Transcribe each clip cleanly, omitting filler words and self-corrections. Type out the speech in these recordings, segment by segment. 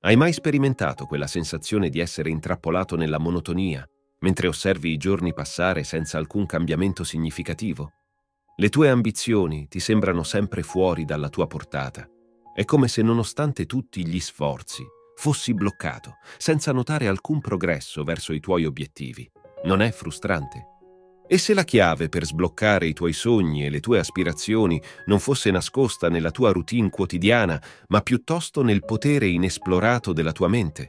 Hai mai sperimentato quella sensazione di essere intrappolato nella monotonia, mentre osservi i giorni passare senza alcun cambiamento significativo? Le tue ambizioni ti sembrano sempre fuori dalla tua portata. È come se nonostante tutti gli sforzi, fossi bloccato, senza notare alcun progresso verso i tuoi obiettivi. Non è frustrante? E se la chiave per sbloccare i tuoi sogni e le tue aspirazioni non fosse nascosta nella tua routine quotidiana, ma piuttosto nel potere inesplorato della tua mente?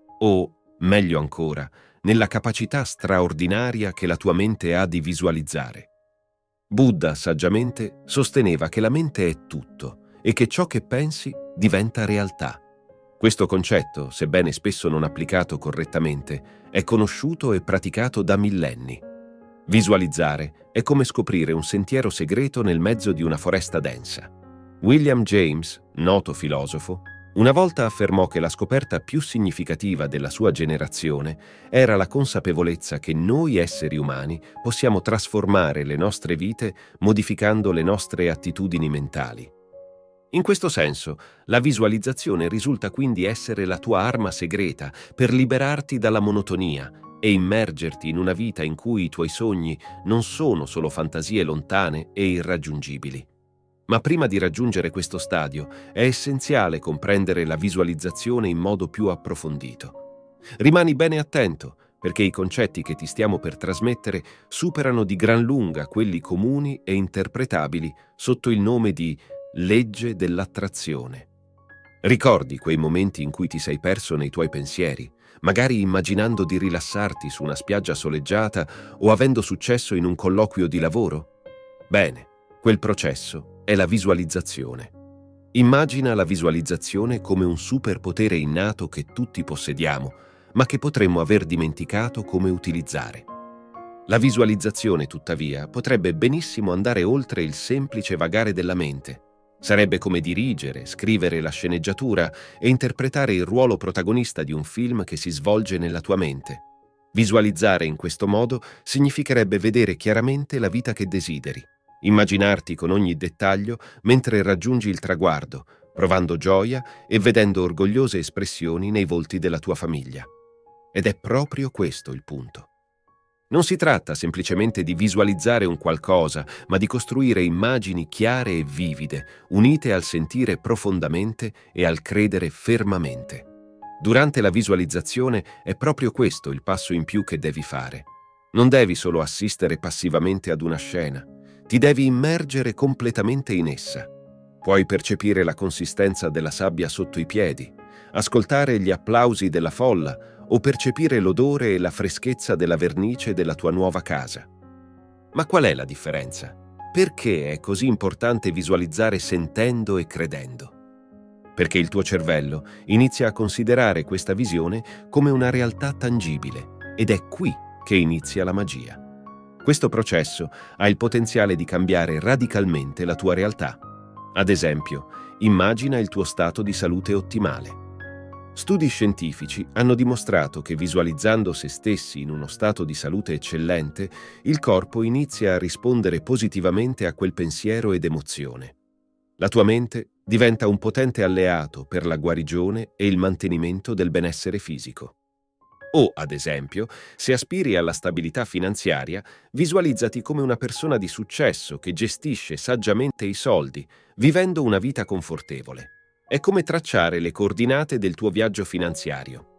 O, meglio ancora, nella capacità straordinaria che la tua mente ha di visualizzare? Buddha saggiamente sosteneva che la mente è tutto e che ciò che pensi diventa realtà. Questo concetto, sebbene spesso non applicato correttamente, è conosciuto e praticato da millenni. Visualizzare è come scoprire un sentiero segreto nel mezzo di una foresta densa. William James, noto filosofo, una volta affermò che la scoperta più significativa della sua generazione era la consapevolezza che noi esseri umani possiamo trasformare le nostre vite modificando le nostre attitudini mentali. In questo senso, la visualizzazione risulta quindi essere la tua arma segreta per liberarti dalla monotonia e immergerti in una vita in cui i tuoi sogni non sono solo fantasie lontane e irraggiungibili. Ma prima di raggiungere questo stadio è essenziale comprendere la visualizzazione in modo più approfondito. Rimani bene attento, perché i concetti che ti stiamo per trasmettere superano di gran lunga quelli comuni e interpretabili sotto il nome di legge dell'attrazione. Ricordi quei momenti in cui ti sei perso nei tuoi pensieri, magari immaginando di rilassarti su una spiaggia soleggiata o avendo successo in un colloquio di lavoro? Bene, quel processo è la visualizzazione. Immagina la visualizzazione come un superpotere innato che tutti possediamo, ma che potremmo aver dimenticato come utilizzare. La visualizzazione, tuttavia, potrebbe benissimo andare oltre il semplice vagare della mente. Sarebbe come dirigere, scrivere la sceneggiatura e interpretare il ruolo protagonista di un film che si svolge nella tua mente. Visualizzare in questo modo significherebbe vedere chiaramente la vita che desideri, immaginarti con ogni dettaglio mentre raggiungi il traguardo, provando gioia e vedendo orgogliose espressioni nei volti della tua famiglia. Ed è proprio questo il punto. Non si tratta semplicemente di visualizzare un qualcosa, ma di costruire immagini chiare e vivide, unite al sentire profondamente e al credere fermamente. Durante la visualizzazione è proprio questo il passo in più che devi fare. Non devi solo assistere passivamente ad una scena, ti devi immergere completamente in essa. Puoi percepire la consistenza della sabbia sotto i piedi, ascoltare gli applausi della folla o percepire l'odore e la freschezza della vernice della tua nuova casa. Ma qual è la differenza? Perché è così importante visualizzare sentendo e credendo? Perché il tuo cervello inizia a considerare questa visione come una realtà tangibile ed è qui che inizia la magia. Questo processo ha il potenziale di cambiare radicalmente la tua realtà. Ad esempio, immagina il tuo stato di salute ottimale. Studi scientifici hanno dimostrato che visualizzando se stessi in uno stato di salute eccellente, il corpo inizia a rispondere positivamente a quel pensiero ed emozione. La tua mente diventa un potente alleato per la guarigione e il mantenimento del benessere fisico. O, ad esempio, se aspiri alla stabilità finanziaria, visualizzati come una persona di successo che gestisce saggiamente i soldi, vivendo una vita confortevole. È come tracciare le coordinate del tuo viaggio finanziario.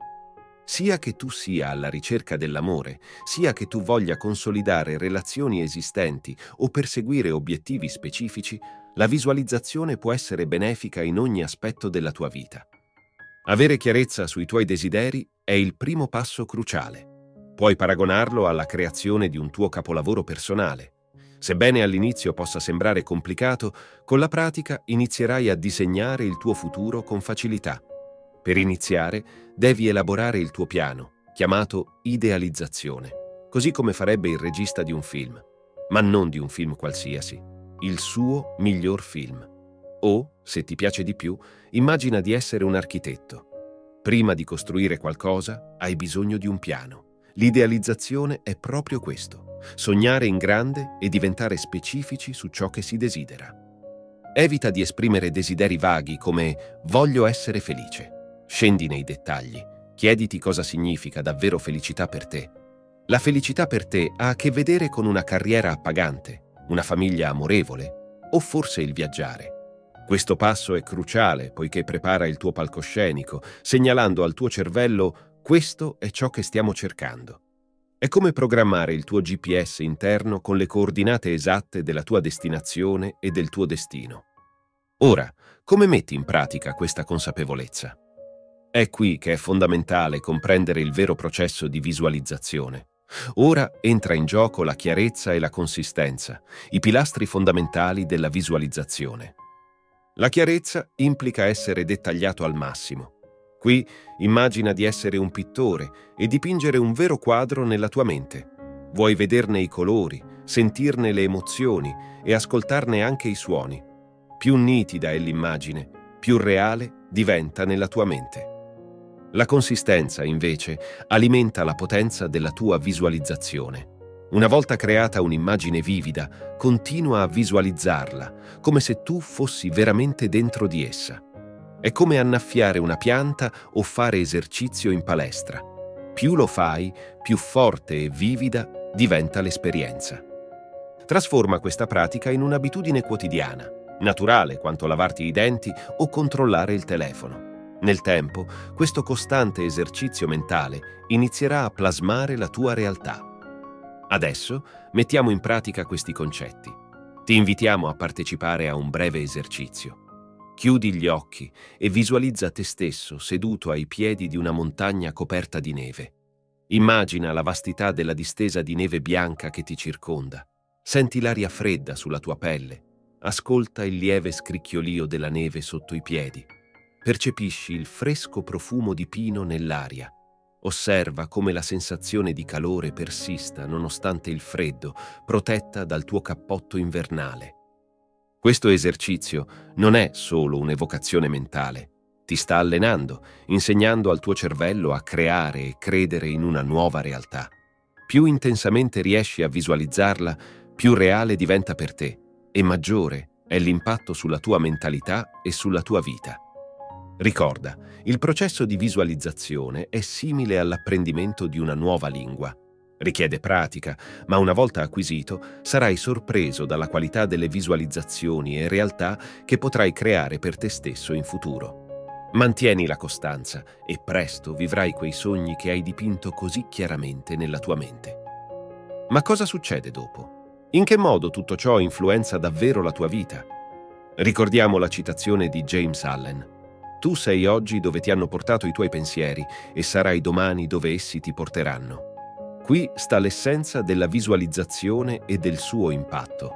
Sia che tu sia alla ricerca dell'amore, sia che tu voglia consolidare relazioni esistenti o perseguire obiettivi specifici, la visualizzazione può essere benefica in ogni aspetto della tua vita. Avere chiarezza sui tuoi desideri è il primo passo cruciale. Puoi paragonarlo alla creazione di un tuo capolavoro personale. Sebbene all'inizio possa sembrare complicato, con la pratica inizierai a disegnare il tuo futuro con facilità. Per iniziare, devi elaborare il tuo piano, chiamato idealizzazione, così come farebbe il regista di un film, ma non di un film qualsiasi, il suo miglior film. O, se ti piace di più, immagina di essere un architetto. Prima di costruire qualcosa, hai bisogno di un piano. L'idealizzazione è proprio questo: sognare in grande e diventare specifici su ciò che si desidera. Evita di esprimere desideri vaghi come «voglio essere felice». Scendi nei dettagli. Chiediti cosa significa davvero felicità per te. La felicità per te ha a che vedere con una carriera appagante, una famiglia amorevole o forse il viaggiare. Questo passo è cruciale poiché prepara il tuo palcoscenico, segnalando al tuo cervello: questo è ciò che stiamo cercando. È come programmare il tuo GPS interno con le coordinate esatte della tua destinazione e del tuo destino. Ora, come metti in pratica questa consapevolezza? È qui che è fondamentale comprendere il vero processo di visualizzazione. Ora entra in gioco la chiarezza e la consistenza, i pilastri fondamentali della visualizzazione. La chiarezza implica essere dettagliato al massimo. Qui immagina di essere un pittore e dipingere un vero quadro nella tua mente. Vuoi vederne i colori, sentirne le emozioni e ascoltarne anche i suoni. Più nitida è l'immagine, più reale diventa nella tua mente. La consistenza, invece, alimenta la potenza della tua visualizzazione. Una volta creata un'immagine vivida, continua a visualizzarla, come se tu fossi veramente dentro di essa. È come annaffiare una pianta o fare esercizio in palestra. Più lo fai, più forte e vivida diventa l'esperienza. Trasforma questa pratica in un'abitudine quotidiana, naturale quanto lavarti i denti o controllare il telefono. Nel tempo, questo costante esercizio mentale inizierà a plasmare la tua realtà. Adesso mettiamo in pratica questi concetti. Ti invitiamo a partecipare a un breve esercizio. Chiudi gli occhi e visualizza te stesso seduto ai piedi di una montagna coperta di neve. Immagina la vastità della distesa di neve bianca che ti circonda. Senti l'aria fredda sulla tua pelle. Ascolta il lieve scricchiolio della neve sotto i piedi. Percepisci il fresco profumo di pino nell'aria. Osserva come la sensazione di calore persista nonostante il freddo, protetta dal tuo cappotto invernale. Questo esercizio non è solo un'evocazione mentale. Ti sta allenando, insegnando al tuo cervello a creare e credere in una nuova realtà. Più intensamente riesci a visualizzarla, più reale diventa per te e maggiore è l'impatto sulla tua mentalità e sulla tua vita. Ricorda, il processo di visualizzazione è simile all'apprendimento di una nuova lingua. Richiede pratica, ma una volta acquisito sarai sorpreso dalla qualità delle visualizzazioni e realtà che potrai creare per te stesso in futuro. Mantieni la costanza e presto vivrai quei sogni che hai dipinto così chiaramente nella tua mente. Ma cosa succede dopo? In che modo tutto ciò influenza davvero la tua vita? Ricordiamo la citazione di James Allen. Tu sei oggi dove ti hanno portato i tuoi pensieri e sarai domani dove essi ti porteranno. Qui sta l'essenza della visualizzazione e del suo impatto.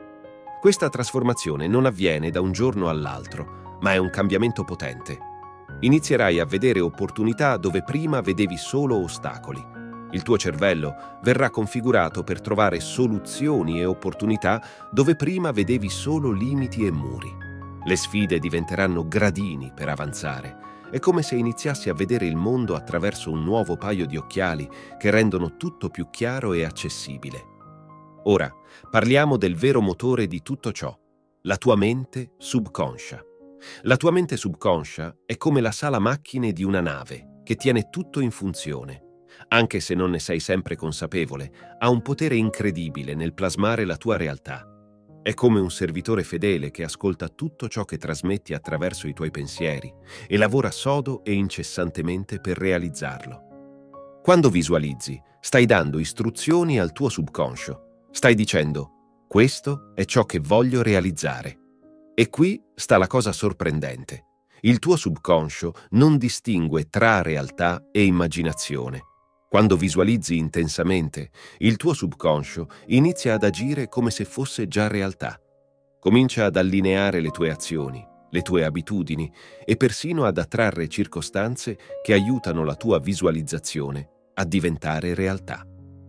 Questa trasformazione non avviene da un giorno all'altro, ma è un cambiamento potente. Inizierai a vedere opportunità dove prima vedevi solo ostacoli. Il tuo cervello verrà configurato per trovare soluzioni e opportunità dove prima vedevi solo limiti e muri. Le sfide diventeranno gradini per avanzare. È come se iniziassi a vedere il mondo attraverso un nuovo paio di occhiali che rendono tutto più chiaro e accessibile. Ora, parliamo del vero motore di tutto ciò, la tua mente subconscia. La tua mente subconscia è come la sala macchine di una nave che tiene tutto in funzione. Anche se non ne sei sempre consapevole, ha un potere incredibile nel plasmare la tua realtà. È come un servitore fedele che ascolta tutto ciò che trasmetti attraverso i tuoi pensieri e lavora sodo e incessantemente per realizzarlo. Quando visualizzi, stai dando istruzioni al tuo subconscio. Stai dicendo: questo è ciò che voglio realizzare. E qui sta la cosa sorprendente. Il tuo subconscio non distingue tra realtà e immaginazione. Quando visualizzi intensamente, il tuo subconscio inizia ad agire come se fosse già realtà. Comincia ad allineare le tue azioni, le tue abitudini e persino ad attrarre circostanze che aiutano la tua visualizzazione a diventare realtà.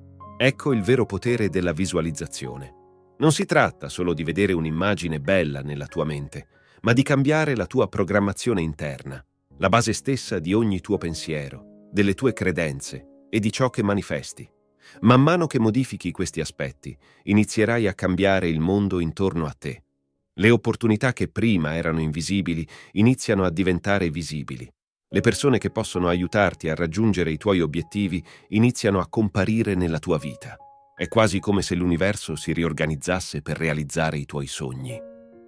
Ecco il vero potere della visualizzazione. Non si tratta solo di vedere un'immagine bella nella tua mente, ma di cambiare la tua programmazione interna, la base stessa di ogni tuo pensiero, delle tue credenze e di ciò che manifesti. Man mano che modifichi questi aspetti, inizierai a cambiare il mondo intorno a te. Le opportunità che prima erano invisibili iniziano a diventare visibili. Le persone che possono aiutarti a raggiungere i tuoi obiettivi iniziano a comparire nella tua vita. È quasi come se l'universo si riorganizzasse per realizzare i tuoi sogni.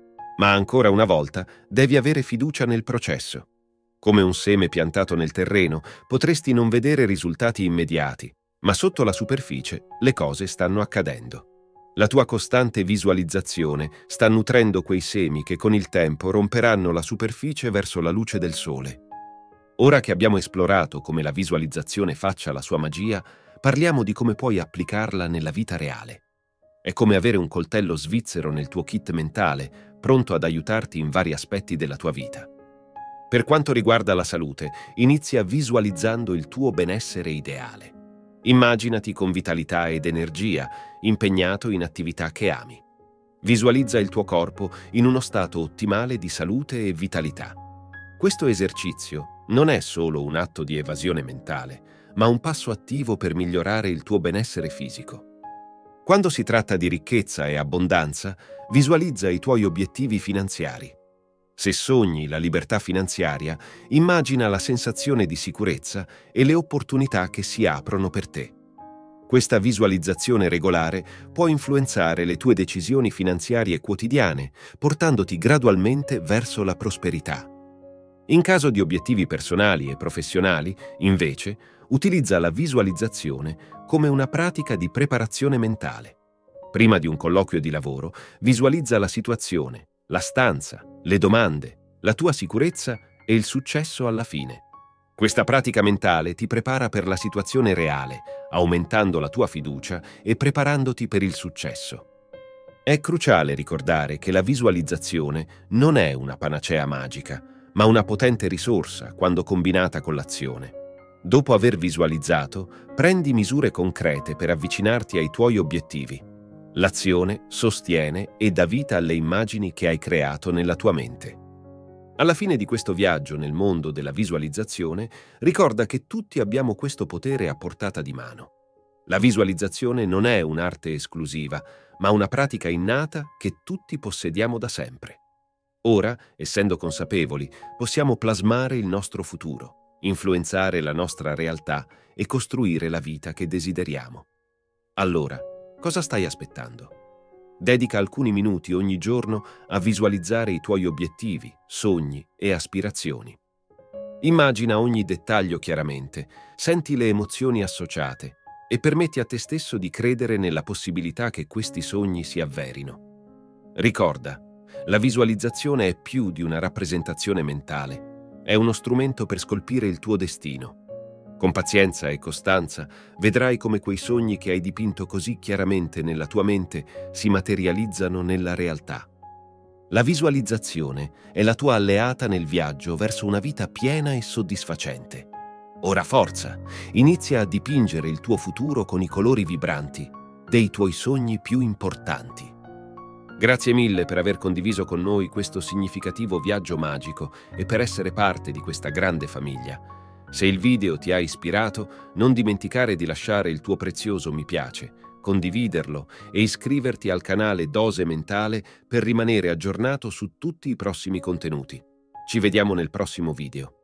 Ma ancora una volta devi avere fiducia nel processo. Come un seme piantato nel terreno, potresti non vedere risultati immediati, ma sotto la superficie le cose stanno accadendo. La tua costante visualizzazione sta nutrendo quei semi che con il tempo romperanno la superficie verso la luce del sole. Ora che abbiamo esplorato come la visualizzazione faccia la sua magia, parliamo di come puoi applicarla nella vita reale. È come avere un coltello svizzero nel tuo kit mentale, pronto ad aiutarti in vari aspetti della tua vita. Per quanto riguarda la salute, inizia visualizzando il tuo benessere ideale. Immaginati con vitalità ed energia, impegnato in attività che ami. Visualizza il tuo corpo in uno stato ottimale di salute e vitalità. Questo esercizio non è solo un atto di evasione mentale, ma un passo attivo per migliorare il tuo benessere fisico. Quando si tratta di ricchezza e abbondanza, visualizza i tuoi obiettivi finanziari. Se sogni la libertà finanziaria, immagina la sensazione di sicurezza e le opportunità che si aprono per te. Questa visualizzazione regolare può influenzare le tue decisioni finanziarie quotidiane, portandoti gradualmente verso la prosperità. In caso di obiettivi personali e professionali, invece, utilizza la visualizzazione come una pratica di preparazione mentale. Prima di un colloquio di lavoro, visualizza la situazione, la stanza, le domande, la tua sicurezza e il successo alla fine. Questa pratica mentale ti prepara per la situazione reale, aumentando la tua fiducia e preparandoti per il successo. È cruciale ricordare che la visualizzazione non è una panacea magica, ma una potente risorsa quando combinata con l'azione. Dopo aver visualizzato, prendi misure concrete per avvicinarti ai tuoi obiettivi. L'azione sostiene e dà vita alle immagini che hai creato nella tua mente. Alla fine di questo viaggio nel mondo della visualizzazione, ricorda che tutti abbiamo questo potere a portata di mano. La visualizzazione non è un'arte esclusiva, ma una pratica innata che tutti possediamo da sempre. Ora, essendo consapevoli, possiamo plasmare il nostro futuro, influenzare la nostra realtà e costruire la vita che desideriamo. Allora, cosa stai aspettando? Dedica alcuni minuti ogni giorno a visualizzare i tuoi obiettivi, sogni e aspirazioni. Immagina ogni dettaglio chiaramente, senti le emozioni associate e permetti a te stesso di credere nella possibilità che questi sogni si avverino. Ricorda, la visualizzazione è più di una rappresentazione mentale, è uno strumento per scolpire il tuo destino. Con pazienza e costanza vedrai come quei sogni che hai dipinto così chiaramente nella tua mente si materializzano nella realtà. La visualizzazione è la tua alleata nel viaggio verso una vita piena e soddisfacente. Ora forza, inizia a dipingere il tuo futuro con i colori vibranti dei tuoi sogni più importanti. Grazie mille per aver condiviso con noi questo significativo viaggio magico e per essere parte di questa grande famiglia. Se il video ti ha ispirato, non dimenticare di lasciare il tuo prezioso mi piace, condividerlo e iscriverti al canale Dose Mentale per rimanere aggiornato su tutti i prossimi contenuti. Ci vediamo nel prossimo video.